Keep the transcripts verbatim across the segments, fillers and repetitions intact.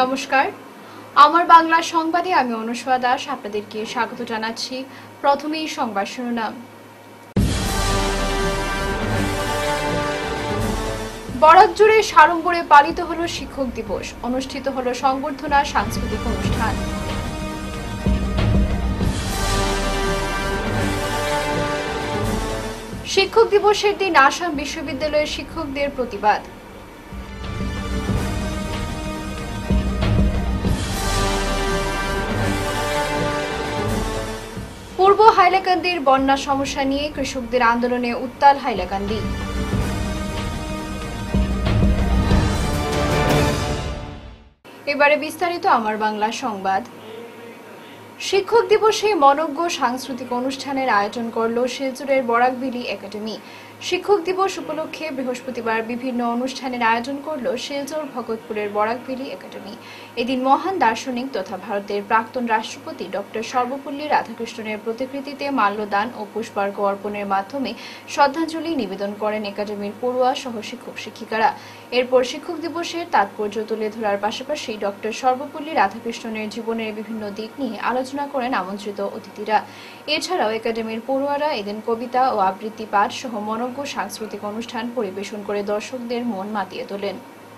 নমস্কার, আমার বাংলা সংবাদে আমি অনুষ্কা দাস আপনাদেরকে স্বাগত জানাচ্ছি। প্রথমেই সংবাদ শিরোনাম। বরাক জুড়ে সাড়ম্বরে পালিত হলো শিক্ষক দিবস, অনুষ্ঠিত হলো সংবর্ধনা সাংস্কৃতিক অনুষ্ঠান। শিক্ষক দিবসের দিন আসাম বিশ্ববিদ্যালয়ের শিক্ষকদের প্রতিবাদ। পূর্ব হাইলাকান্দির বন্যা সমস্যা নিয়ে কৃষকদের আন্দোলনে উত্তাল হাইলাকান্দি। এবারে বিস্তারিত আমার বাংলা সংবাদ। শিক্ষক দিবসে মনোজ্ঞ সাংস্কৃতিক অনুষ্ঠানের আয়োজন করল শিলচরের বরাকভেলি একাডেমি। শিক্ষক দিবস উপলক্ষে বৃহস্পতিবার বিভিন্ন অনুষ্ঠানের আয়োজন করল শিলচর ভগতপুরের বরাকভেলি একাডেমি। এদিন মহান দার্শনিক তথা ভারতের প্রাক্তন রাষ্ট্রপতি ডক্টর সর্বপল্লী রাধাকৃষ্ণনের প্রতিকৃতিতে মাল্যদান ও পুষ্পার্ঘ্য অর্পণের মাধ্যমে শ্রদ্ধাঞ্জলি নিবেদন করেন একাডেমির পড়ুয়া সহ শিক্ষক শিক্ষিকারা। এরপর শিক্ষক দিবসের তাৎপর্য তুলে ধরার পাশাপাশি ডক্টর সর্বপল্লী রাধাকৃষ্ণনের জীবনের বিভিন্ন দিক নিয়ে আলোচনা করেন আমন্ত্রিত অতিথিরা। এছাড়াও একাডেমির পড়ুয়ারা এদিন কবিতা ও আবৃত্তি পাঠ সহ মনোজ্ঞ সাংস্কৃতিক অনুষ্ঠান পরিবেশন করে দর্শকদের মন মাতিয়ে তোলেন।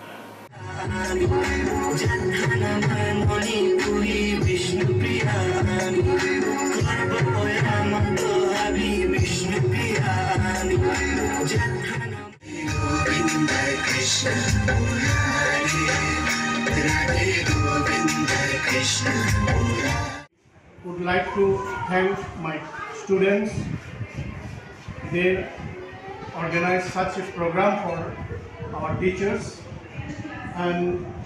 Would like to thank my students. They organize such a program for our teachers, and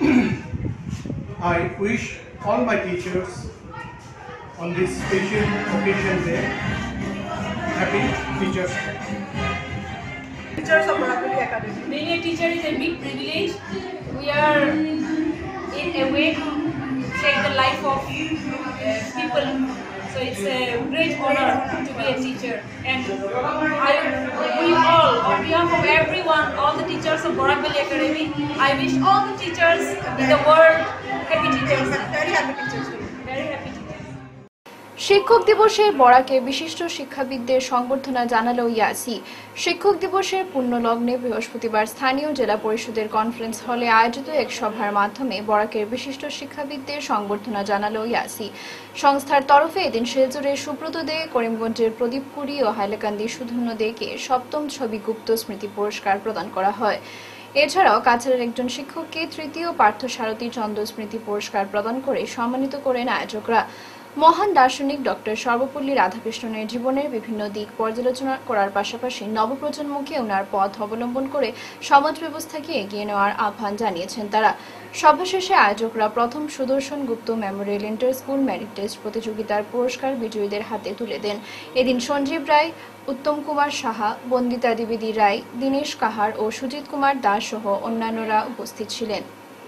I wish all my teachers on this special occasion day happy Teachers Day. Teachers of Barackville Academy. Being a teacher is a big privilege. We are in a way to save the life of uh, people. So it's a great honor to be a teacher. And I, we all, on behalf of everyone, all the teachers of Barackville Academy, I wish all the teachers in the world happy teachers. Very happy teachers. Very happy teachers. শিক্ষক দিবসে বরাকে বিশিষ্ট শিক্ষাবিদদের সংবর্ধনা জানালো ইয়াসি। শিক্ষক দিবসের পূর্ণ লগ্নে বৃহস্পতিবার স্থানীয় জেলা পরিষদের কনফারেন্স হলে আয়োজিত এক সভার মাধ্যমে বরাকের বিশিষ্ট শিক্ষাবিদদের সংবর্ধনা জানালো ইয়াসি। সংস্থার তরফে এদিন শিলচরের সুব্রত দে, করিমগঞ্জের প্রদীপ কুড়ি ও হাইলাকান্দির সুধন্য দেকে সপ্তম ছবি গুপ্ত স্মৃতি পুরস্কার প্রদান করা হয়। এছাড়াও কাছাড়ের একজন শিক্ষককে তৃতীয় পার্থসারথী চন্দ্র স্মৃতি পুরস্কার প্রদান করে সম্মানিত করেন আয়োজকরা। মহান দার্শনিক ডক্টর সর্বপল্লী রাধাকৃষ্ণনের জীবনের বিভিন্ন দিক পর্যালোচনা করার পাশাপাশি নবপ্রজন্মকে ওনার পথ অবলম্বন করে সমাজ ব্যবস্থাকে এগিয়ে নেওয়ার আহ্বান জানিয়েছেন তারা। সভা শেষে আয়োজকরা প্রথম Sudarshan Gupta memorial inter school merit test প্রতিযোগিতার পুরস্কার বিজয়ীদের হাতে তুলে দেন। এদিন সঞ্জীব রায়, উত্তম কুমার সাহা, বন্দিতা দ্বিবেদী রায়, দীনেশ কাহার ও সুজিত কুমার দাস সহ অন্যান্যরা উপস্থিত ছিলেন।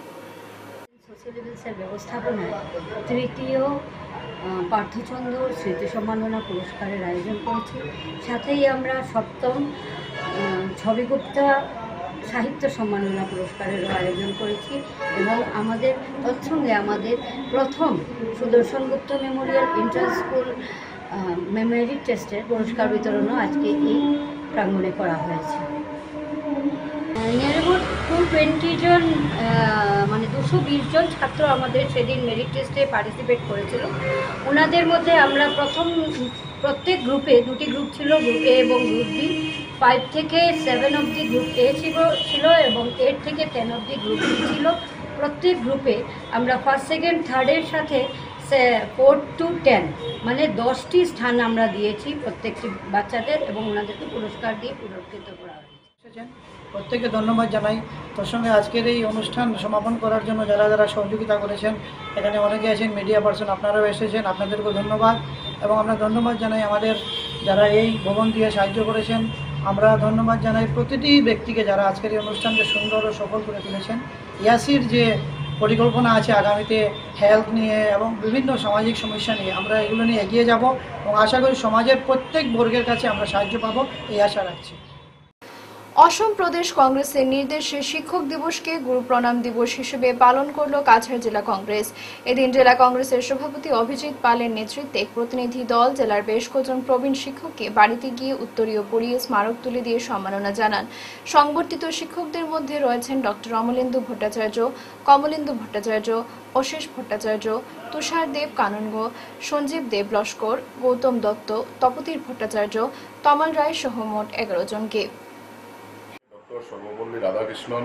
ব্যবস্থাপনায় তৃতীয় পার্থচন্দ্র স্মৃতি সম্মাননা পুরস্কারের আয়োজন করেছি। সাথেই আমরা সপ্তম ছবিগুপ্তা সাহিত্য সম্মাননা পুরস্কারেরও আয়োজন করেছি এবং আমাদের তৎসঙ্গে আমাদের প্রথম Sudarshan Gupta memorial inter school merit টেস্টের পুরস্কার বিতরণও আজকে এই প্রাঙ্গণে করা হয়েছে। নিয়ার অ্যাবাউট টু টোয়েন্টি জন মানে দুশো বিশ জন ছাত্র আমাদের সেদিন মেরিট টেস্টে পার্টিসিপেট করেছিল। ওনাদের মধ্যে আমরা প্রথম প্রত্যেক গ্রুপে দুটি গ্রুপ ছিল, গ্রুপ এ এবং গ্রুপ বি। ফাইভ থেকে সেভেন অবধি গ্রুপ এ ছিল ছিল এবং এইট থেকে টেন অবধি গ্রুপ বি ছিল। প্রত্যেক গ্রুপে আমরা ফার্স্ট সেকেন্ড থার্ডের সাথে ফোর টু টেন মানে দশটি স্থান আমরা দিয়েছি প্রত্যেকটি বাচ্চাদের এবং ওনাদেরকে পুরস্কার দিয়ে পুরস্কৃত করা হয়েছে। প্রত্যেককে ধন্যবাদ জানাই। তার সঙ্গে আজকের এই অনুষ্ঠান সমাপন করার জন্য যারা যারা সহযোগিতা করেছেন, এখানে অনেকে আছেন মিডিয়া পার্সন, আপনারাও এসেছেন, আপনাদেরকেও ধন্যবাদ। এবং আমরা ধন্যবাদ জানাই আমাদের যারা এই ভবন দিয়ে সাহায্য করেছেন। আমরা ধন্যবাদ জানাই প্রতিটি ব্যক্তিকে যারা আজকের এই অনুষ্ঠানকে সুন্দর ও সফল করে তুলেছেন। ইয়াসির যে পরিকল্পনা আছে আগামীতে হেলথ নিয়ে এবং বিভিন্ন সামাজিক সমস্যা নিয়ে, আমরা এগুলো নিয়ে এগিয়ে যাব এবং আশা করি সমাজের প্রত্যেক বর্গের কাছে আমরা সাহায্য পাবো, এই আশা রাখছি। অসম প্রদেশ কংগ্রেসের নির্দেশে শিক্ষক দিবসকে গুরু প্রণাম দিবস হিসেবে পালন করল কাছাড় জেলা কংগ্রেস। এদিন জেলা কংগ্রেসের সভাপতি অভিজিৎ পালের নেতৃত্বে এক প্রতিনিধি দল জেলার বেশ কজন প্রবীণ শিক্ষককে বাড়িতে গিয়ে উত্তরীয় পরিয়ে স্মারক তুলে দিয়ে সম্মাননা জানান। সংবর্ধিত শিক্ষকদের মধ্যে রয়েছেন ডক্টর অমলেন্দু ভট্টাচার্য, কমলেন্দু ভট্টাচার্য, অশেষ ভট্টাচার্য, তুষার দেব কাননগ, সঞ্জীব দেব লস্কর, গৌতম দত্ত, তপতির ভট্টাচার্য, তমাল রায় সহ মোট এগারো জনকে। ডক্টর সর্বপল্লী রাধাকৃষ্ণন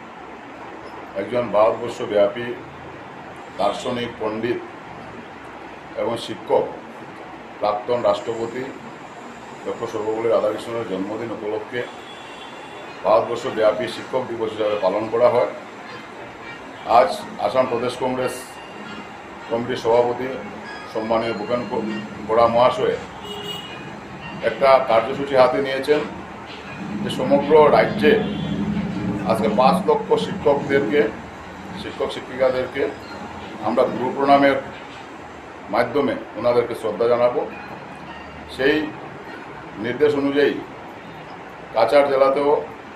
একজন ভারতবর্ষব্যাপী দার্শনিক, পণ্ডিত এবং শিক্ষক। প্রাক্তন রাষ্ট্রপতি ডক্টর সর্বপল্লী রাধাকৃষ্ণনের জন্মদিন উপলক্ষে ভারতবর্ষব্যাপী শিক্ষক দিবস হিসাবে পালন করা হয়। আজ আসাম প্রদেশ কংগ্রেস কমিটির সভাপতি সম্মানীয় ভূপেন বরা মহাশয় একটা কার্যসূচি হাতে নিয়েছেন যে সমগ্র রাজ্যে আজকে পাঁচ লক্ষ শিক্ষকদেরকে শিক্ষক শিক্ষিকাদেরকে আমরা গুরু প্রণামের মাধ্যমে ওনাদেরকে শ্রদ্ধা জানাবো। সেই নির্দেশ অনুযায়ী কাছাড় জেলাতেও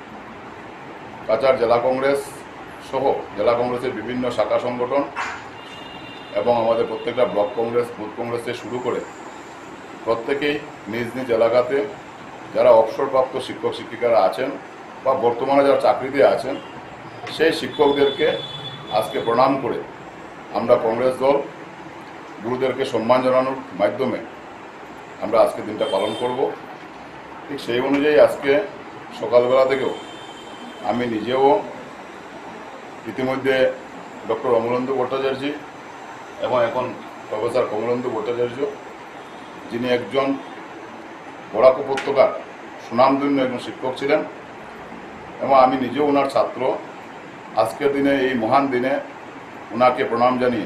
কাছাড় জেলা কংগ্রেস সহ জেলা কংগ্রেসের বিভিন্ন শাখা সংগঠন এবং আমাদের প্রত্যেকটা ব্লক কংগ্রেস, বুথ কংগ্রেস থেকে শুরু করে প্রত্যেকেই নিজ নিজ এলাকাতে যারা অবসরপ্রাপ্ত শিক্ষক শিক্ষিকারা আছেন বা বর্তমানে যারা চাকরিতে আছেন সেই শিক্ষকদেরকে আজকে প্রণাম করে আমরা কংগ্রেস দল গুরুদেরকে সম্মান জানানোর মাধ্যমে আমরা আজকে দিনটা পালন করব। ঠিক সেই অনুযায়ী আজকে সকালবেলা থেকেও আমি নিজেও ইতিমধ্যে ডক্টর অমলেন্দু ভট্টাচার্য এবং এখন প্রফেসর কমলেন্দু ভট্টাচার্য, যিনি একজন বরাক উপত্যকার সুনামধন্য একজন শিক্ষক ছিলেন এবং আমি নিজেও ওনার ছাত্র। আজকের দিনে এই মহান দিনে ওনাকে প্রণাম জানিয়ে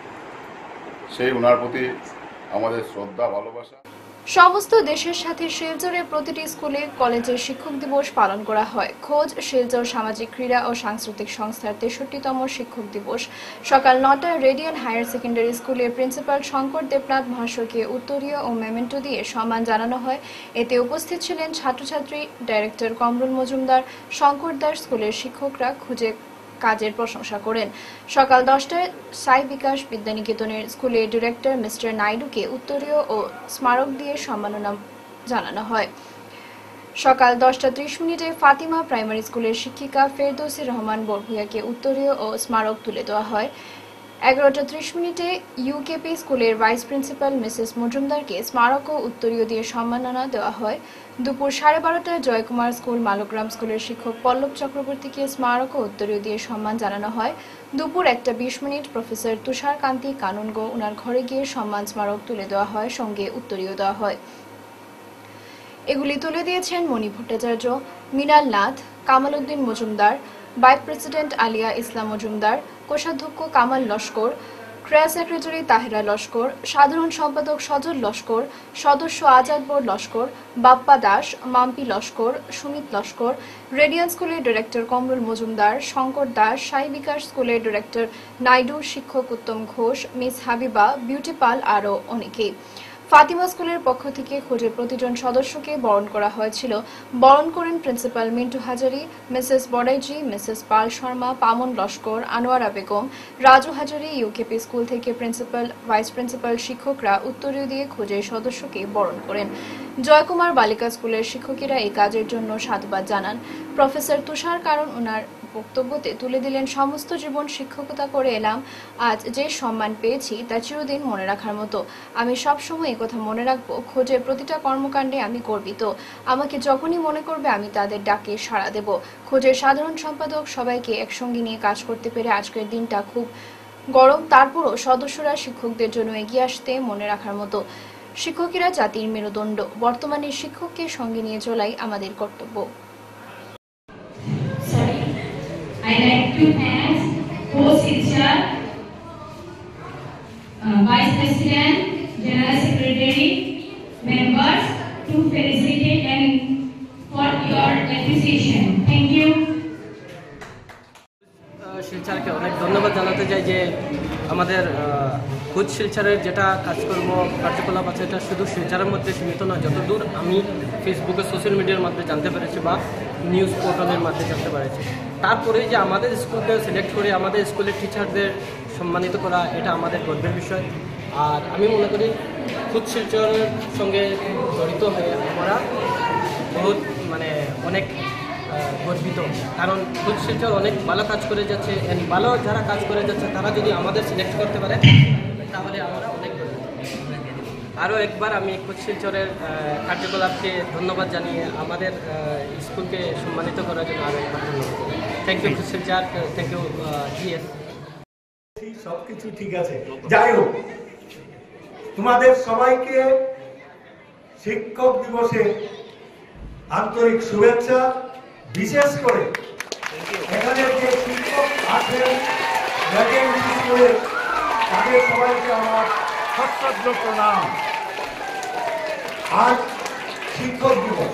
সেই ওনার প্রতি আমাদের শ্রদ্ধা, ভালোবাসা। সমস্ত দেশের সাথে শিলচরের প্রতিটি স্কুলে কলেজে শিক্ষক দিবস পালন করা হয়। খোঁজ শিলচর সামাজিক ক্রীড়া ও সাংস্কৃতিক সংস্থার তেষট্টিতম শিক্ষক দিবস সকাল নটায় রেডিয়ান হায়ার সেকেন্ডারি স্কুলের প্রিন্সিপাল শঙ্কর দেবনাথ মহাশয়কে উত্তরীয় ও মেমেন্টো দিয়ে সম্মান জানানো হয়। এতে উপস্থিত ছিলেন ছাত্রছাত্রী, ডাইরেক্টর কমরুল মজুমদার, শঙ্কর দাস স্কুলের শিক্ষকরা খুঁজে কাজের প্রশংসা করেন। সকাল দশটায় সাই বিকাশ বিদ্যানিকেতনের স্কুলের ডিরেক্টর মিস্টার নাইডুকে উত্তরীয় ও স্মারক দিয়ে সম্মাননা জানানো হয়। সকাল দশটা ত্রিশ মিনিটে ফাতিমা প্রাইমারি স্কুলের শিক্ষিকা ফেরদৌসি রহমান বরভুইয়াকে উত্তরীয় ও স্মারক তুলে দেওয়া হয়। এগারোটা ত্রিশ মিনিটে ইউকেপি স্কুলের ভাইস প্রিন্সিপাল মিসেস মজুমদারকে স্মারক ও উত্তরীয় দিয়ে সম্মাননা দেওয়া হয়। দুপুর সাড়ে বারোটায় জয়কুমার স্কুল মালোগ্রাম স্কুলের শিক্ষক পল্লব চক্রবর্তীকে স্মারক ও উত্তরীয় দিয়ে সম্মান জানানো হয়। দুপুর একটা বিশ মিনিট প্রফেসর তুষার কান্তি কাননগ ওনার ঘরে গিয়ে সম্মান স্মারক তুলে দেওয়া হয়, সঙ্গে উত্তরীয় দেওয়া হয়। এগুলি তুলে দিয়েছেন মণি ভট্টাচার্য, মৃণাল নাথ, কামাল উদ্দিন মজুমদার, ভাইস প্রেসিডেন্ট আলিয়া ইসলাম মজুমদার, কোষাধ্যক্ষ কামাল লস্কর, ক্রিয়া সেক্রেটারি তাহেরা লস্কর, সাধারণ সম্পাদক সজল লস্কর, সদস্য আজাদ বোর লস্কর, বাপ্পা দাস, মাম্পি লস্কর, সুমিত লস্কর, রেডিয়ান স্কুলের ডিরেক্টর কমরুল মজুমদার, শঙ্কর দাস, সাই বিকাশ স্কুলের ডিরেক্টর নাইডু, শিক্ষক উত্তম ঘোষ, মিস হাবিবা, বিউটি পাল আরও অনেকেই। ফাতিমা স্কুলের পক্ষ থেকে খোঁজে প্রতিজন সদস্যকে বরণ করা হয়েছিল। বরণ করেন principal Mintu Hazari, Mrs Boraiji, Mrs Pal Sharma, Pamon Laskar, Anowara Begum, Raju Hazari. UKP school থেকে প্রিন্সিপাল, ভাইস প্রিন্সিপাল, শিক্ষকরা উত্তরীয় দিয়ে খোঁজে সদস্যকে বরণ করেন। জয়কুমার বালিকা স্কুলের শিক্ষকেরা এই কাজের জন্য সাধুবাদ জানান। প্রফেসর তুষার কারণ ওনার বক্তব্যতে তুলে দিলেন, সমস্ত জীবন শিক্ষকতা করে এলাম, আজ যে সম্মান পেয়েছি তা চিরদিন মনে রাখার মতো। আমি সবসময় কথা মনে রাখবো, খোঁজের প্রতিটা কর্মকাণ্ডে আমি গর্বিত। আমাকে যখনই মনে করবে আমি তাদের ডাকে সাড়া দেব। খোঁজের সাধারণ সম্পাদক সবাইকে একসঙ্গে নিয়ে কাজ করতে পেরে আজকের দিনটা খুব গরম, তারপরও সদস্যরা শিক্ষকদের জন্য এগিয়ে আসতে মনে রাখার মতো। শিক্ষকেরা জাতির মেরুদণ্ড, বর্তমানে শিক্ষককে সঙ্গে নিয়ে চলাই আমাদের কর্তব্য। I like to thank host teacher, uh, vice president, general secretary, members to felicitate and for your appreciation. Thank you. শিলচরকে অনেক ধন্যবাদ জানাতে চাই যে আমাদের খুদ শিলচরের যেটা কাজকর্ম কার্যকলাপ আছে এটা শুধু শিলচরের মধ্যে সীমিত নয়। যতদূর আমি ফেসবুকে সোশ্যাল মিডিয়ার মাধ্যমে জানতে পেরেছি বা নিউজ পোর্টালের মাধ্যমে জানতে পেরেছি। তারপরে যে আমাদের স্কুলকে সিলেক্ট করে আমাদের স্কুলের টিচারদের সম্মানিত করা, এটা আমাদের গর্বের বিষয়। আর আমি মনে করি খুদ শিলচরের সঙ্গে জড়িত হয়ে আমরা বহুত মানে অনেক গর্বিত, কারণ খুদ শিলচর অনেক ভালো কাজ করে যাচ্ছে। এন্ড ভালো যারা কাজ করে যাচ্ছে তারা যদি আমাদের সিলেক্ট করতে পারে তাহলে আমরা অনেক গর্বিত। আরও একবার আমি খুদ শিলচরের কার্যকলাপকে ধন্যবাদ জানিয়ে আমাদের স্কুলকে সম্মানিত করার জন্য আরও একবার ধন্যবাদ। থ্যাংক ইউ খুদ শিলচর, থ্যাংক ইউ জিএস। সব কিছু ঠিক আছে, যাই হোক, তোমাদের সবাইকে শিক্ষক দিবসে আন্তরিক শুভেচ্ছা। বিশেষ করে এখানে যে শিক্ষক আছেন স্কুলের, তাদের সবাইকে আমার সশ্রদ্ধ প্রণাম। আজ শিক্ষক দিবস।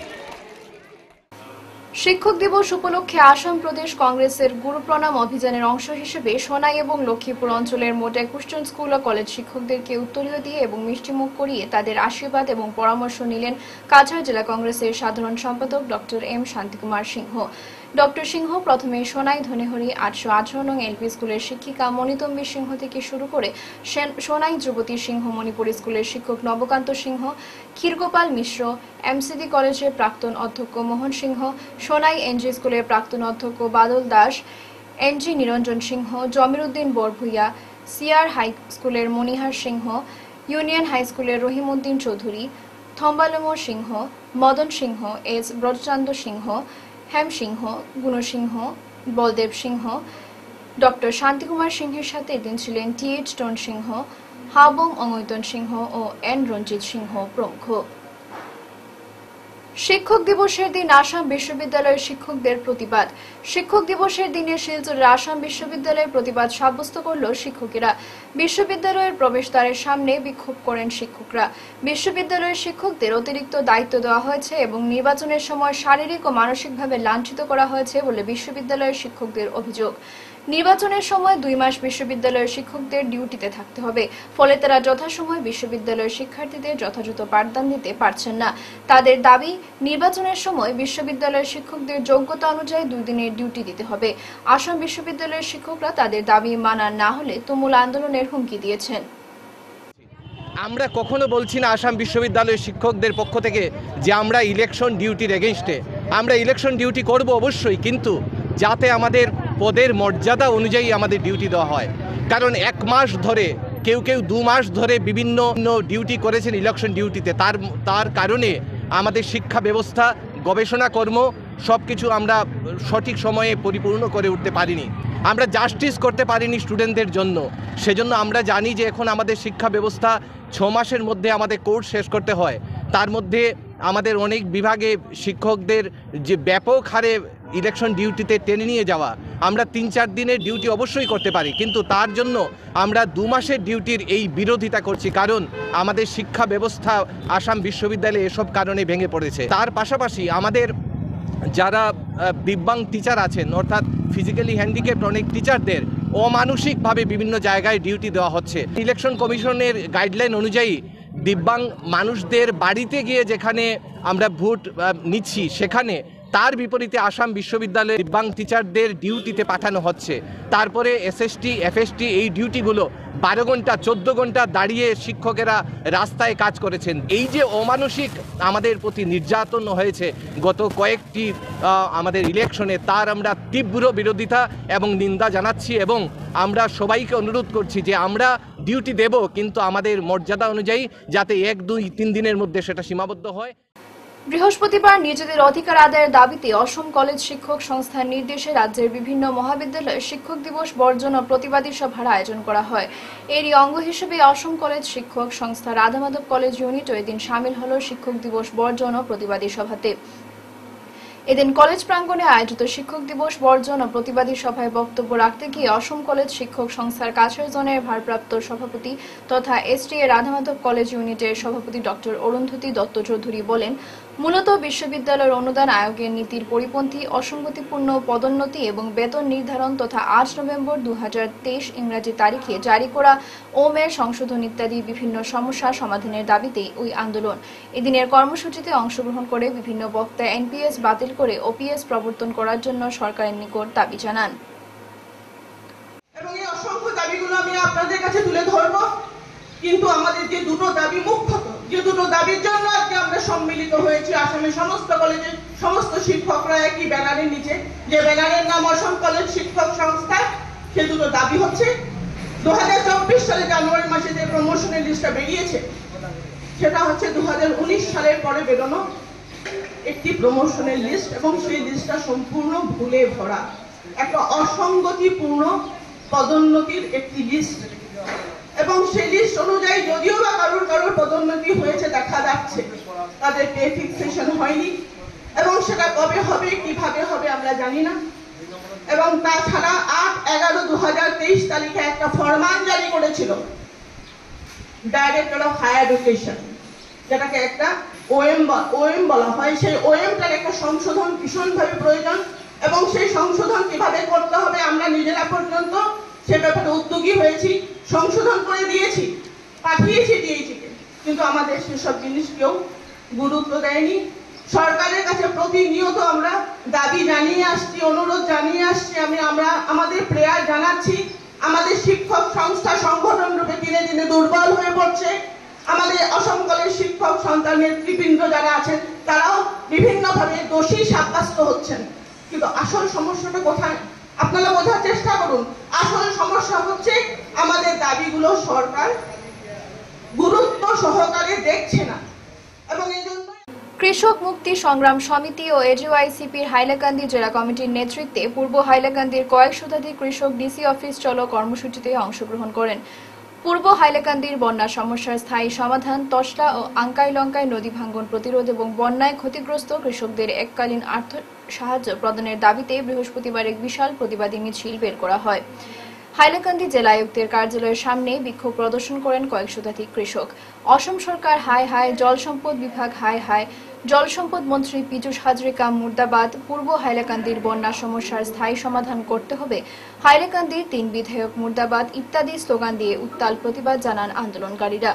শিক্ষক দিবস উপলক্ষে আসাম প্রদেশ কংগ্রেসের গুরু প্রণাম অভিযানের অংশ হিসেবে সোনাই এবং লক্ষ্মীপুর অঞ্চলের মোট একুশ জন স্কুল ও কলেজ শিক্ষকদেরকে উত্তরীয় দিয়ে এবং মিষ্টিমুখ করিয়ে তাদের আশীর্বাদ এবং পরামর্শ নিলেন কাছাড় জেলা কংগ্রেসের সাধারণ সম্পাদক doctor M Shantikumar Singh. Doctor Singh প্রথমে সোনাই ধনেহরি আটশো আঠারো নং এলপি স্কুলের শিক্ষিকা মণিতম্বী সিংহ থেকে শুরু করে সোনাই যুবতী সিংহ মণিপুর স্কুলের শিক্ষক নবকান্ত সিংহ, ক্ষীরগোপাল মিশ্র, এমসিডি কলেজের প্রাক্তন অধ্যক্ষ মোহন সিংহ, সোনাই এনজি স্কুলের প্রাক্তন অধ্যক্ষ বাদল দাস, এনজি নিরঞ্জন সিংহ, জমির উদ্দিন বরভুইয়া, সিআর হাই স্কুলের মনিহার সিংহ, ইউনিয়ন হাই স্কুলের রহিম উদ্দিন চৌধুরী, থম্বালমো সিংহ, মদন সিংহ, এস ব্রজচান্দ সিংহ, হেম সিংহ, গুণসিংহ, বলদেব সিংহ, ডক্টর শান্তিকুমার সিংহের সাথে এদিন ছিলেন টি এইচ টোন সিংহ, হাবং অঙ্গৈতন সিংহ ও এন রঞ্জিত সিংহ প্রমুখ। শিক্ষক দিবসের দিন আসাম বিশ্ববিদ্যালয়ের শিক্ষকদের প্রতিবাদ। শিক্ষক দিবসের দিনে শিলচরের আসাম বিশ্ববিদ্যালয়ের প্রতিবাদ সাব্যস্ত করল শিক্ষকেরা। বিশ্ববিদ্যালয়ের প্রবেশদ্বারের সামনে বিক্ষোভ করেন শিক্ষকরা। বিশ্ববিদ্যালয়ের শিক্ষকদের অতিরিক্ত দায়িত্ব দেওয়া হয়েছে এবং নির্বাচনের সময় শারীরিক ও মানসিকভাবে লাঞ্ছিত করা হয়েছে বলে বিশ্ববিদ্যালয়ের শিক্ষকদের অভিযোগ। নির্বাচনের সময় দুই মাস বিশ্ববিদ্যালয়ের শিক্ষকদের ডিউটিতে থাকতে হবে, ফলে তারা যথাসময় বিশ্ববিদ্যালয়ের শিক্ষার্থীদের যথাযথ পাঠদান দিতে পারছেন না। তাদের দাবি, নির্বাচনের সময় বিশ্ববিদ্যালয়ের শিক্ষকদের যোগ্যতা অনুযায়ী দুই দিনের ডিউটি দিতে হবে। আসাম বিশ্ববিদ্যালয়ের শিক্ষকরা তাদের দাবি মানা না হলে তুমুল আন্দোলনের হুমকি দিয়েছেন। আমরা কখনো বলছি না আসাম বিশ্ববিদ্যালয়ের শিক্ষকদের পক্ষ থেকে যে আমরা ইলেকশন ডিউটির এগেইনস্টে। আমরা ইলেকশন ডিউটি করব অবশ্যই, কিন্তু যাতে আমাদের পদের মর্যাদা অনুযায়ী আমাদের ডিউটি দেওয়া হয়। কারণ এক মাস ধরে, কেউ কেউ দু মাস ধরে বিভিন্ন ডিউটি করেছেন ইলেকশন ডিউটিতে। তার তার কারণে আমাদের শিক্ষা ব্যবস্থা, গবেষণা কর্ম সব কিছু আমরা সঠিক সময়ে পরিপূর্ণ করে উঠতে পারিনি। আমরা জাস্টিস করতে পারিনি স্টুডেন্টদের জন্য। সেজন্য আমরা জানি যে এখন আমাদের শিক্ষা ব্যবস্থা ছ মাসের মধ্যে আমাদের কোর্স শেষ করতে হয়। তার মধ্যে আমাদের অনেক বিভাগে শিক্ষকদের যে ব্যাপক হারে ইলেকশন ডিউটিতে টেনে নিয়ে যাওয়া, আমরা তিন চার দিনের ডিউটি অবশ্যই করতে পারি, কিন্তু তার জন্য আমরা দু মাসের ডিউটির এই বিরোধিতা করছি। কারণ আমাদের শিক্ষা ব্যবস্থা আসাম বিশ্ববিদ্যালয়ে এসব কারণে ভেঙে পড়েছে। তার পাশাপাশি আমাদের যারা দিব্যাঙ্গ টিচার আছেন, অর্থাৎ ফিজিক্যালি হ্যান্ডিক্যাপড অনেক টিচারদের অমানসিকভাবে বিভিন্ন জায়গায় ডিউটি দেওয়া হচ্ছে। ইলেকশন কমিশনের গাইডলাইন অনুযায়ী দিব্যাঙ্গ মানুষদের বাড়িতে গিয়ে যেখানে আমরা ভোট নিচ্ছি, সেখানে তার বিপরীতে আসাম বিশ্ববিদ্যালয়ে দিব্যাঙ্গ টিচারদের ডিউটিতে পাঠানো হচ্ছে। তারপরে এসএসটি, এফএসটি এই ডিউটিগুলো বারো ঘন্টা চোদ্দ ঘন্টা দাঁড়িয়ে শিক্ষকেরা রাস্তায় কাজ করেছেন। এই যে অমানসিক আমাদের প্রতি নির্যাতন হয়েছে গত কয়েকটি আমাদের ইলেকশনে, তার আমরা তীব্র বিরোধিতা এবং নিন্দা জানাচ্ছি এবং আমরা সবাইকে অনুরোধ করছি যে আমরা ডিউটি দেব, কিন্তু আমাদের মর্যাদা অনুযায়ী, যাতে এক দুই তিন দিনের মধ্যে সেটা সীমাবদ্ধ হয়। বৃহস্পতিবার নিজেদের অধিকার আদায়ের দাবিতে অসম কলেজ শিক্ষক সংস্থার নির্দেশে রাজ্যের বিভিন্ন মহাবিদ্যালয়ে শিক্ষক দিবস বর্জন ও প্রতিবাদী সভার আয়োজন করা হয়। এরই অঙ্গ হিসেবে অসম কলেজ শিক্ষক সংস্থা রাধামাধব কলেজ ইউনিটও এদিন সামিল হল শিক্ষক দিবস বর্জন ও প্রতিবাদী সভাতে। এদিন কলেজ প্রাঙ্গণে আয়োজিত শিক্ষক দিবস বর্জন ও প্রতিবাদী সভায় বক্তব্য রাখতে গিয়ে অসম কলেজ শিক্ষক সংস্থার কাছাড় জোনের ভারপ্রাপ্ত সভাপতি তথা এসটিএ রাধামাধব কলেজ ইউনিটের সভাপতি ডক্টর অরুন্ধতী দত্ত চৌধুরী বলেন, মূলত বিশ্ববিদ্যালয়ের অনুদান আয়োগের নীতির পরিপন্থী অসঙ্গতিপূর্ণ পদোন্নতি এবং বেতন নির্ধারণ তথা আট নভেম্বর দু হাজার তেইশ ইংরাজি তারিখে জারি করা ওমের সংশোধন ইত্যাদি বিভিন্ন সমস্যা সমাধানের দাবিতে ওই আন্দোলন। এদিনের কর্মসূচিতে অংশগ্রহণ করে বিভিন্ন বক্তা এনপিএস বাতিল করে ওপিএস প্রবর্তন করার জন্য সরকারের নিকট দাবি জানান। এবং এই অসংখ্য দাবিগুলো আমি আপনাদের কাছে তুলে ধরব, কিন্তু আমাদের যে দুটো দাবি মুখ্যত, যে দুটো দাবির জন্য আজকে আমরা সম্মিলিত হয়েছি আসামের সমস্ত কলেজের সমস্ত শিক্ষকরা একই ব্যানারের নিচে, যে ব্যানারের নাম অসম কলেজ শিক্ষক সংস্থা, সে দুটো দাবি হচ্ছে দু হাজার চব্বিশ সালে জানুয়ারি মাসে যে প্রমোশনের লিস্টটা বেরিয়েছে সেটা হচ্ছে দু হাজার উনিশ সালের পরে বেরোনো একটি প্রমোশনের লিস্ট, এবং সেই লিস্টটা সম্পূর্ণ ভুলে ভরা, একটা অসঙ্গতিপূর্ণ পদোন্নতির একটি লিস্ট। এবং সেই লিস্ট অনুযায়ী যদিও বা কারোর কারোর পদোন্নতি হয়েছে দেখা যাচ্ছে, তাদের পে ফিক্সেশন হয়নি, এবং সেটা কবে হবে কিভাবে হবে আমরা জানি না। এবং তাছাড়া আট এগারো দু হাজার তেইশ তারিখে একটা ফরমান জারি করেছিল ডাইরেক্টর অফ হায়ার এডুকেশন, যেটাকে একটা ওএম ওএম বলা হয়। সেই ওএমটার একটা সংশোধন ভীষণভাবে প্রয়োজন, এবং সেই সংশোধন কিভাবে করতে হবে আমরা নিজেরা পর্যন্ত সে ব্যাপারে উদ্যোগী হয়েছি, সংশোধন করে দিয়েছি, পাঠিয়েছি দিয়েছিকে, কিন্তু আমাদের সেসব জিনিস কেউ গুরুত্ব দেয়নি। সরকারের কাছে প্রতিনিয়ত আমরা দাবি জানিয়ে আসছি, অনুরোধ জানিয়ে আসছি, আমি আমরা আমাদের প্রেয়ার জানাচ্ছি। আমাদের শিক্ষক সংস্থা সংগঠন রূপে দিনে দিনে দুর্বল হয়ে পড়ছে। আমাদের অসম কলেজ শিক্ষক সন্তান নেতৃবৃন্দ যারা আছেন তারাও বিভিন্নভাবে দোষী সাব্যস্ত হচ্ছেন, কিন্তু আসল সমস্যাটা কোথায় আপনারা বোঝার চেষ্টা করুন। আসল সমস্যা হচ্ছে আমাদের দাবিগুলো সরকার গুরুত্ব সহকারে দেখছে না, এবং এই জন্য কৃষক মুক্তি সংগ্রাম সমিতি ও এজিওআইসিপির হাইলাকান্দি জেলা কমিটির নেতৃত্বে পূর্ব হাইলাকান্দির কয়েক শতাধিক কৃষক ডিসি অফিস চলো কর্মসূচিতে অংশগ্রহণ করেন। পূর্ব হাইলাকান্দির বন্যা সমস্যার স্থায়ী সমাধান, তসলা ও আঙ্কাই লঙ্কায় নদী ভাঙ্গন প্রতিরোধ এবং বন্যায় ক্ষতিগ্রস্ত কৃষকদের এককালীন আর্থ সাহায্য প্রদানের দাবিতে বৃহস্পতিবার এক বিশাল প্রতিবাদী মিছিল বের করা হয়। হাইলাকান্দি জেলা আয়ুক্তের কার্যালয়ের সামনে বিক্ষোভ প্রদর্শন করেন কয়েক শতাধিক কৃষক। অসম সরকার হায় হায়, জল সম্পদ বিভাগ হায় হায়, জল সম্পদ মন্ত্রী পীযূষ হাজরিকা মুর্দাবাদ, পূর্ব হাইলাকান্দির বন্যা সমস্যার স্থায়ী সমাধান করতে হবে, হাইলাকান্দির তিন বিধায়ক মুর্দাবাদ ইত্যাদি স্লোগান দিয়ে উত্তাল প্রতিবাদ জানান আন্দোলনকারীরা।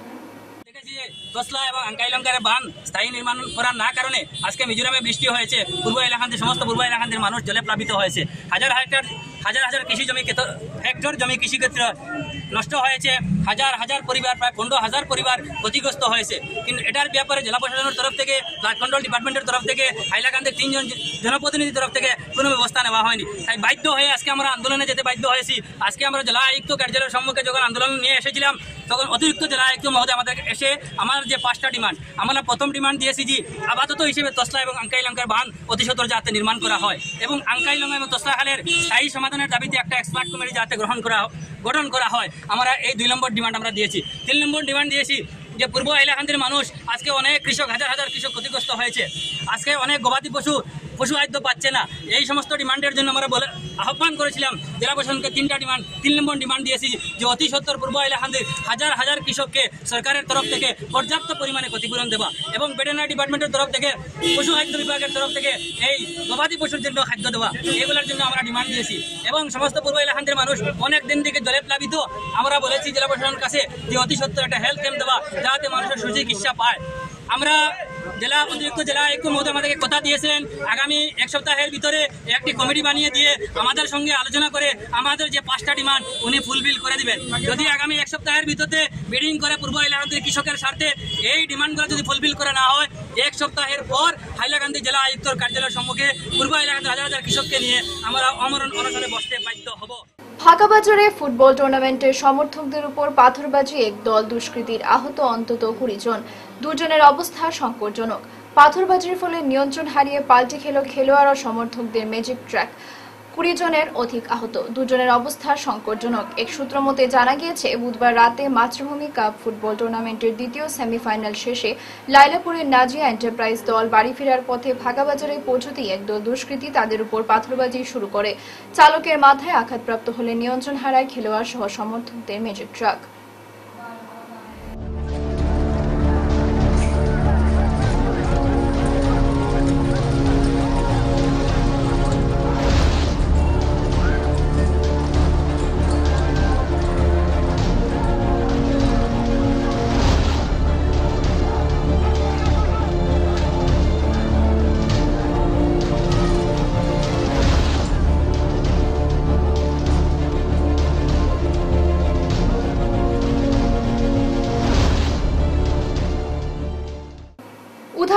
তসলা এবং আঙ্কাইলঙ্কারে বাঁধ স্থায়ী নির্মাণ করার না কারণে আজকে মিজোরামে বৃষ্টি হয়েছে, পূর্ব এলাকান্দির সমস্ত পূর্ব এলাকান্দির মানুষ জলে প্লাবিত হয়েছে। হাজার হাজার হাজার হাজার কৃষি জমি হেক্টর জমি কৃষিক্ষেত্র নষ্ট হয়েছে, হাজার হাজার পরিবার প্রায় পনেরো হাজার পরিবার ক্ষতিগ্রস্ত হয়েছে। কিন্তু এটার ব্যাপারে জেলা প্রশাসনের তরফ থেকে, ফ্লাড কন্ট্রোল ডিপার্টমেন্টের তরফ থেকে, হাইলাকান্দির তিনজন জনপ্রতিনিধির তরফ থেকে কোনো ব্যবস্থা নেওয়া হয়নি। তাই বাধ্য হয়ে আজকে আমরা আন্দোলনে যেতে বাধ্য হয়েছি। আজকে আমরা জেলা আয়ুক্ত কার্যালয়ের সম্মুখে যখন আন্দোলন নিয়ে এসেছিলাম, তখন অতিরিক্ত জেলা আয়ুক্ত মহোদয় আমাদের এসে আমার যে পাঁচটা ডিমান্ড, আমরা প্রথম ডিমান্ড দিয়েছি যে আপাতত হিসেবে তসলা এবং আঙ্কাইলঙ্কার বাঁধ অতি সত্বর যাতে নির্মাণ করা হয়, এবং আঙ্কাইলঙ্কা এবং তসলা খালের স্থায়ী সমাধানের দাবিতে একটা এক্সপার্ট কমিটি যাতে গ্রহণ করা গঠন করা হয়, আমরা এই দুই নম্বর ডিমান্ড আমরা দিয়েছি। তিন নম্বর ডিমান্ড দিয়েছি যে পূর্ব এলাকান্দির মানুষ আজকে অনেক কৃষক, হাজার হাজার কৃষক ক্ষতিগ্রস্ত হয়েছে, আজকে অনেক গবাদি পশু পশু খাদ্য পাচ্ছে না। এই সমস্ত ডিমান্ডের জন্য আমরা বলে আহ্বান করেছিলাম জেলা প্রশাসনকে তিনটা ডিমান্ড তিন নম্বর ডিমান্ড দিয়েছি যে অতি সত্বর পূর্ব এলাকান্দির হাজার হাজার কৃষককে সরকারের তরফ থেকে পর্যাপ্ত পরিমাণে ক্ষতিপূরণ দেওয়া, এবং ভেটেরিনারি ডিপার্টমেন্টের তরফ থেকে, পশু খাদ্য বিভাগের তরফ থেকে এই গবাদি পশুর জন্য খাদ্য দেওয়া, এগুলোর জন্য আমরা ডিমান্ড দিয়েছি। এবং সমস্ত পূর্ব এলাকান্দির মানুষ অনেক দিন থেকে জলে প্লাবিত, আমরা বলেছি জেলা প্রশাসনের কাছে যে অতি সত্বর একটা হেলথ ক্যাম্প দেওয়া যাতে মানুষের সুচিকিৎসা পায়। আমরা জেলা অতিরিক্ত জেলা আয়ুক্ত মহোদয় আমাদেরকে কথা দিয়েছিলেন আগামী এক সপ্তাহের ভিতরে একটি কমিটি বানিয়ে দিয়ে আমাদের সঙ্গে আলোচনা করে আমাদের যে পাঁচটা ডিমান্ড উনি ফুলফিল করে দিবেন। যদি আগামী এক সপ্তাহের ভিতরে বিডিং করে পূর্ব এলাকান্দির কৃষকের স্বার্থে এই ডিমান্ডগুলো যদি ফুলফিল করে না হয়, এক সপ্তাহের পর হাইলাকান্দি জেলা আয়ুক্তর কার্যালয়ের সম্মুখে পূর্ব এলাকান্দির হাজার হাজার কৃষককে নিয়ে আমরা অমরণ অনশনে বসতে বাধ্য হব। ফাঁকাবাজারে ফুটবল টুর্নামেন্টের সমর্থকদের উপর পাথরবাজি, এক দল দুষ্কৃতীর আহত অন্তত কুড়ি জন, দুজনের অবস্থা সংকটজনক। পাথরবাজির ফলে নিয়ন্ত্রণ হারিয়ে পাল্টে খেল খেলোয়াড় ও সমর্থকদের ম্যাজিক ট্র্যাক, কুড়ি জনের অধিক আহত, দুজনের অবস্থা সংকটজনক। এক সূত্র মতে জানা গিয়েছে, বুধবার রাতে মাতৃভূমি কাপ ফুটবল টুর্নামেন্টের দ্বিতীয় সেমিফাইনাল শেষে লাইলাপুরের নাজিয়া এন্টারপ্রাইজ দল বাড়ি ফেরার পথে ফাঁকাবাজারে পৌঁছতেই একদল দুষ্কৃতী তাদের উপর পাথরবাজি শুরু করে। চালকের মাথায় আঘাতপ্রাপ্ত হলে নিয়ন্ত্রণ হারায় খেলোয়াড় সহ সমর্থকদের ম্যাজিক ট্রাক।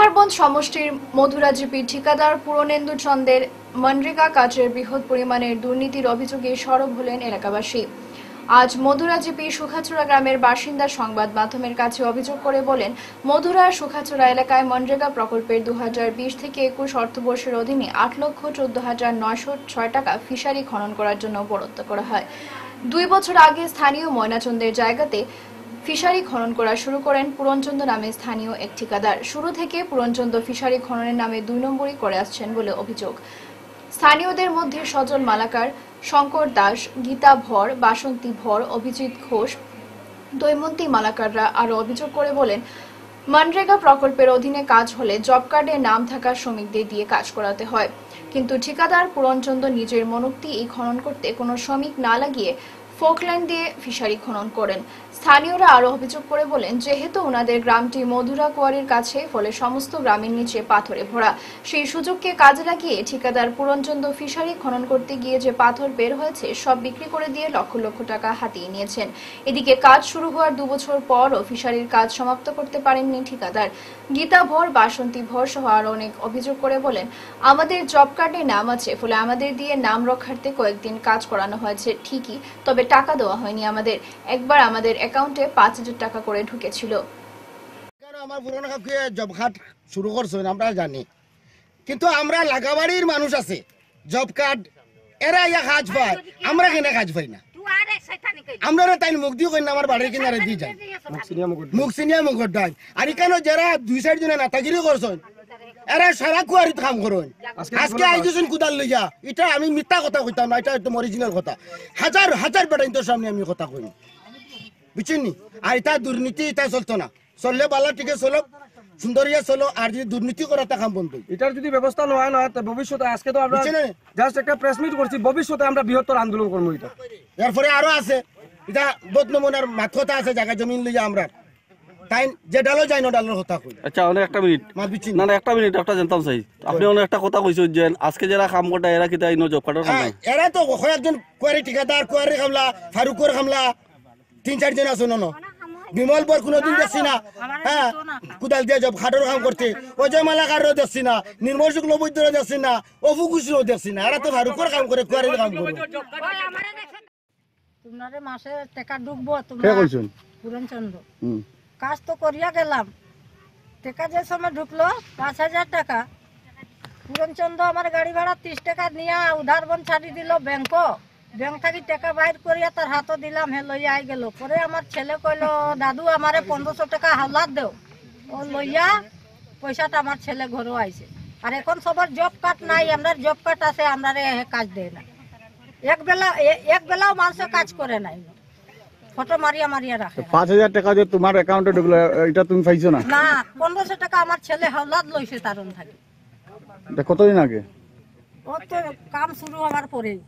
উধারবন সমষ্টির মধুরা জিপি ঠিকাদার পূরণেন্দু চন্দের মনরেগা কাজের বৃহৎ পরিমাণের দুর্নীতির অভিযোগে সরব হলেন এলাকাবাসী। আজ মধুরা জিপি সুখাচুরা গ্রামের বাসিন্দা সংবাদ মাধ্যমের কাছে অভিযোগ করে বলেন, মধুরা সুখাচুরা এলাকায় মনরেগা প্রকল্পের দু হাজার বিশ থেকে একুশ অর্থবর্ষের অধীনে আট লক্ষ চোদ্দ হাজার নয়শো ছয় টাকা ফিশারি খনন করার জন্য বরাদ্দ করা হয়। দুই বছর আগে স্থানীয় ময়নাচন্দের জায়গাতে ফিশারি খনন করা শুরু করেন পুরনচন্দ নামে স্থানীয় এক ঠিকাদার। শুরু থেকে পুরনচন্দ ফিশারি খননের নামে দুই নম্বরই করে আসছেন বলে অভিযোগ। স্থানীয়দের মধ্যে সজল মালাকার, শঙ্কর দাস, গীতা ভর, বাসন্তী ভর, অভিজিৎ ঘোষ, দৈমন্তী মালাকাররা আরো অভিযোগ করে বলেন, মনরেগা প্রকল্পের অধীনে কাজ হলে জব কার্ডে নাম থাকা শ্রমিকদের দিয়ে কাজ করাতে হয়, কিন্তু ঠিকাদার পুরনচন্দ নিজের মনোক্তি এই খনন করতে কোনো শ্রমিক না লাগিয়ে ফোকল্যান্ড দিয়ে ফিশারি খনন করেন। স্থানীয়রা আরো অভিযোগ করে বলেন, যেহেতু ওনাদের গ্রামটি মধুরা কোয়ারির কাছে, ফলে সমস্ত গ্রামের নিচে পাথরে ভরা। সেই সুযোগকে কাজে লাগিয়ে ঠিকাদার পুরনচন্দ ফিশারি খনন করতে গিয়ে যে পাথর বের হয়েছে সব বিক্রি করে দিয়ে লক্ষ লক্ষ টাকা হাতিয়ে নিয়েছেন। এদিকে কাজ শুরু হওয়ার দু বছর পরও ফিশারির কাজ সমাপ্ত করতে পারেননি ঠিকাদার। গীতা ভর, বাসন্তী ভর সহ আরো অনেক অভিযোগ করে বলেন, আমাদের জব কার্ডে নাম আছে, ফলে আমাদের দিয়ে নাম রক্ষার্থে কয়েকদিন কাজ করানো হয়েছে ঠিকই, তবে টাকা দেওয়া হয়নি আমাদের। একবার আমাদের অ্যাকাউন্টে পাঁচ হাজার টাকা করে ঢুকেছিল। আমার পুরনো জব কার্ড শুরু করছেন আমরা জানি, কিন্তু আমরা লাগাবাড়ির মানুষ আছে জব কার্ড এরা ইয়া কাজ পায়, আমরা কেন কাজ পাই না? আমরা তাই মুখ দিয়ে কই না আমার বাড়ির কিনারে দিয়ে যাই মুখসিনিয়া মুখর ডাই। আর এখানে যারা দুই সাইড জনে নাতাগিরি করছেন এরা সারা কুয়ারিত কাম করেন। আজকে আইজেছেন কুদাল লইয়া, এটা আমি মিথ্যা কথা কইতাম না, এটা একদম অরিজিনাল কথা। হাজার হাজার বেটাইন তোর সামনে আমি কথা কই, বুঝছেন নি? আর এটা দুর্নীতি এটা চলতো না, চললে বালা ঠিক চলো, সুন্দরিয়া চলো, আর যদি দুর্নীতি করা তা কাম বন্ধ। এটার যদি ব্যবস্থা নয় না ভবিষ্যতে, আজকে তো আমরা জাস্ট একটা প্রেস মিট করছি, ভবিষ্যতে আমরা বৃহত্তর আন্দোলন করবো। এটা এরপরে আরো আছে, এটা বোধ নমুনার মাথা আছে, জায়গা জমিন লইয়া আমরা তাই যে ডালো যাই না ডালোর কথা কই। আচ্ছা অনেক একটা মিনিট না না একটা মিনিট একটা জানতাম চাই, আপনি অনেক একটা কথা কইছেন যে আজকে যারা কাম করতে এরা কি তাই নো জব কার্ডের কাম নাই? এরা তো কয়েকজন কোয়ারি ঠিকাদার, কোয়ারি কামলা, ফারুকর কামলা, তিন চারজন আছে না, বিমল বর কোনোদিন দেখছি না হ্যাঁ কুদাল দিয়ে জব কার্ডের কাম করতে, অজয় মালাকারও দেখছি না, নির্মল শুক্ল বৈদ্যরও দেখছি না, অপু কুশিরও দেখছি না। এরা তো ফারুকর কাম করে, কোয়ারির কাম করে। তোমারে মাসে টাকা ঢুকবো তোমরা পুরনচন্দ্র কাজ তো করিয়া গেলাম, টাকা যে সময় ঢুকলো পাঁচ হাজার টাকা, পুরনচন্দ্র আমার গাড়ি ভাড়া ত্রিশ টাকা নিয়ে উধারবন ছাড়ি দিল ব্যাংক, ব্যাংক থাকি টাকা বাইর করিয়া তার হাতও দিলাম, হে লইয়া আই গেল। পরে আমার ছেলে কইলো, দাদু আমারে পনেরোশো টাকা হাওলাত দেও, ও লইয়া পয়সাটা আমার ছেলে ঘরও আইছে। আর এখন সবার জব কার্ড নাই, আমরা জব কার্ড আছে, আমরা কাজ দেয় না, এক বেলা এক বেলাও মানুষের কাজ করে নাই, ফটো মারিয়া মারিয়া রাখে। পাঁচ হাজার টাকা যে তোমার অ্যাকাউন্টে ঢুকলো এটা তুমি পাইছো না? না, পনেরোশো টাকা আমার ছেলে হাওলাত লইছে তারন থাকে। কতদিন আগে? ও তো কাম শুরু হওয়ার পরেই।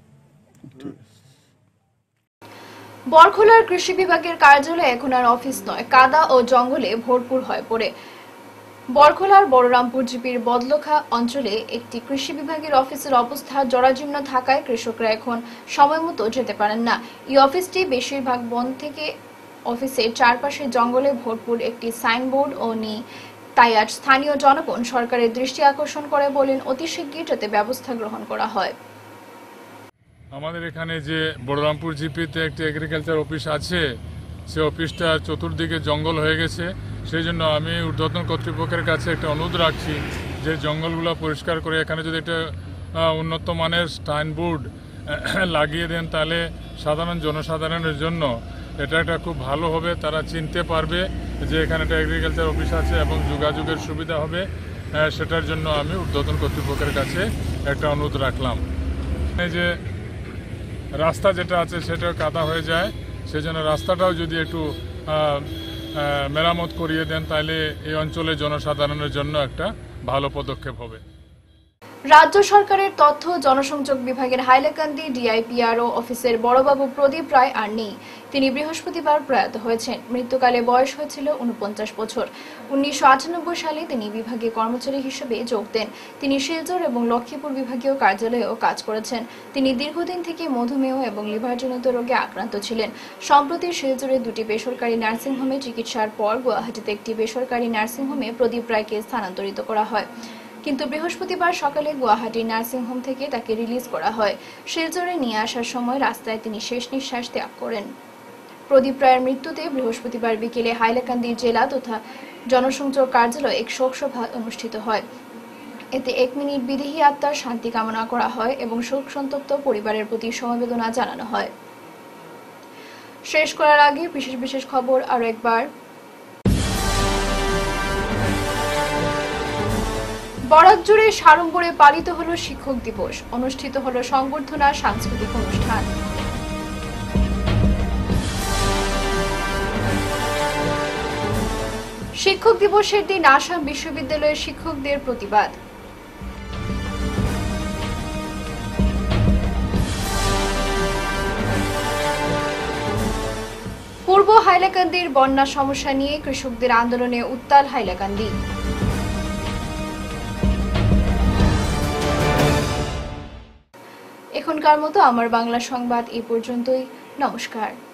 বরখোলার কৃষি বিভাগের কার্যালয় এখন আর অফিস নয়, কাদা ও জঙ্গলে ভরপুর হয়ে পড়ে। বরখোলার বড়রামপুর জিপির বদলখা অঞ্চলে একটি কৃষি বিভাগের অফিসের অবস্থা জরাজীর্ণ থাকায় কৃষকরা এখন সময় মতো যেতে পারেন না। এই অফিসটি বেশিরভাগ বন থেকে অফিসের চারপাশে জঙ্গলে ভরপুর একটি সাইনবোর্ড ও নেই, তাই আজ স্থানীয় জনগণ সরকারের দৃষ্টি আকর্ষণ করে বলেন অতি শিগগির যাতে ব্যবস্থা গ্রহণ করা হয়। আমাদের এখানে যে বড়রামপুর জিপিতে একটি এগ্রিকালচার অফিস আছে, সে অফিসটা চতুর্দিকে জঙ্গল হয়ে গেছে। সেই জন্য আমি ঊর্ধ্বতন কর্তৃপক্ষের কাছে একটা অনুরোধ রাখছি যে জঙ্গলগুলো পরিষ্কার করে এখানে যদি একটা উন্নত মানের সাইনবোর্ড লাগিয়ে দেন, তাহলে সাধারণ জনসাধারণের জন্য এটা একটা খুব ভালো হবে, তারা চিনতে পারবে যে এখানে একটা এগ্রিকালচার অফিস আছে এবং যোগাযোগের সুবিধা হবে। সেটার জন্য আমি ঊর্ধ্বতন কর্তৃপক্ষের কাছে একটা অনুরোধ রাখলাম। এই যে রাস্তা যেটা আছে সেটাও কাদা হয়ে যায়, সেজন্য রাস্তাটাও যদি একটু মেরামত করিয়ে দেন, তাহলে এই অঞ্চলের জনসাধারণের জন্য একটা ভালো পদক্ষেপ হবে। রাজ্য সরকারের তথ্য জনসংযোগ বিভাগের হাইলাকান্দি ডিআইপিআরও অফিসের বড়বাবু প্রদীপ রায় আর নেই। তিনি বৃহস্পতিবার প্রয়াত হয়েছেন। মৃত্যুকালে বয়স হয়েছিল উনপঞ্চাশ বছর। উনিশশো আটানব্বই সালে তিনি বিভাগীয় কর্মচারী হিসেবে যোগ দেন। তিনি শিলচর এবং লক্ষ্মীপুর বিভাগীয় কার্যালয়েও কাজ করেছেন। তিনি দীর্ঘদিন থেকে মধুমেহ এবং লিভারজনিত রোগে আক্রান্ত ছিলেন। সম্প্রতি শিলচরে দুটি বেসরকারি নার্সিংহোমে চিকিৎসার পর গুয়াহাটিতে একটি বেসরকারি নার্সিংহোমে প্রদীপ রায়কে স্থানান্তরিত করা হয়, কিন্তু বৃহস্পতিবার সকালে গুয়াহাটি নার্সিংহোম থেকে তাকে রিলিজ করা হয়। শিলচরে নিয়ে আসার সময় রাস্তায় তিনি শেষ নিঃশ্বাস ত্যাগ করেন। প্রদীপ রায়ের মৃত্যুতে বৃহস্পতিবার বিকেলে হাইলাকান্দি জেলা তথা জনসংযোগ কার্যালয়ে এক শোক সভা অনুষ্ঠিত হয়। এতে এক মিনিট বিদেহী আত্মার শান্তি কামনা করা হয় এবং শোক সন্তপ্ত পরিবারের প্রতি সমবেদনা জানানো হয়। শেষ করার আগে বিশেষ বিশেষ খবর আরো একবার। বরাক জুড়ে সাড়ম্বরে পালিত হলো শিক্ষক দিবস। অনুষ্ঠিত হলো সংবর্ধনা সাংস্কৃতিক অনুষ্ঠান। শিক্ষক দিবসের দিন আসাম বিশ্ববিদ্যালয়ের শিক্ষকদের প্রতিবাদ। পূর্ব হাইলাকান্দির বন্যা সমস্যা নিয়ে কৃষকদের আন্দোলনে উত্তাল হাইলাকান্দি। এখনকার মতো আমার বাংলা সংবাদ এই পর্যন্তই। নমস্কার।